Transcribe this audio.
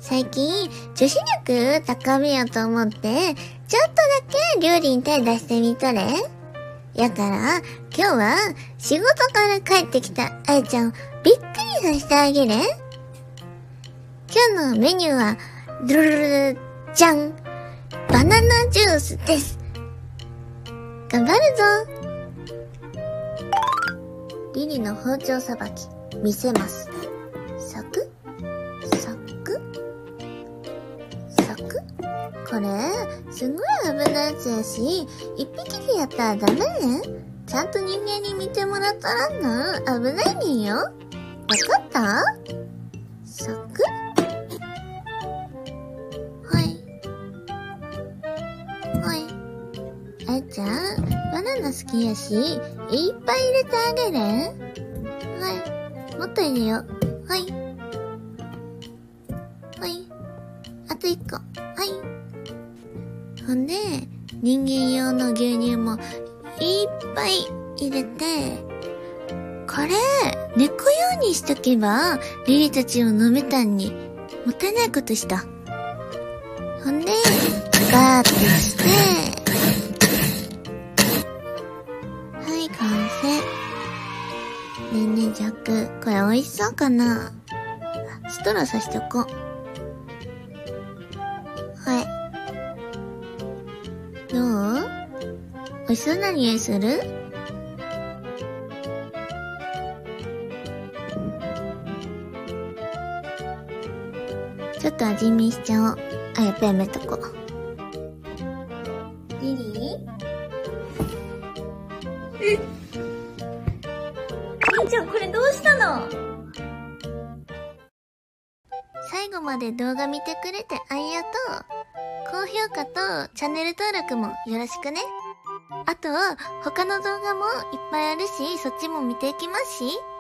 最近、女子力高めようと思って、ちょっとだけ料理に手出してみとれ。やから、今日は仕事から帰ってきたあやちゃんをびっくりさせてあげる。今日のメニューは、ドゥルルルじゃん。バナナジュースです。頑張るぞ。リリの包丁さばき、見せます。サクサクサク。これ、すごい危ないやつやし、一匹でやったらダメね。ちゃんと人間に見てもらったらな、危ないねんよ。わかった？サク。はい。はい。あやちゃん、バナナ好きやし、いっぱい入れてあげる？はい。もっと入れよう。はい。はい。あと1個。はい。ほんで、人間用の牛乳もいっぱい入れて、これ、猫用にしとけば、リリたちを飲めたんに、もったいないことした。ほんで、ガーッとして、はい、完成。ねえねえ、ジャック、これ美味しそうかな？ストローさしておこう。はい。どう？美味しそうな匂いする？ちょっと味見しちゃおう。あ、やっぱやめとこう。リリー？ 兄ちゃん、これどうしたの？ 最後まで動画見てくれてありがとう。高評価とチャンネル登録もよろしくね。あと、他の動画もいっぱいあるし、そっちも見ていきますし。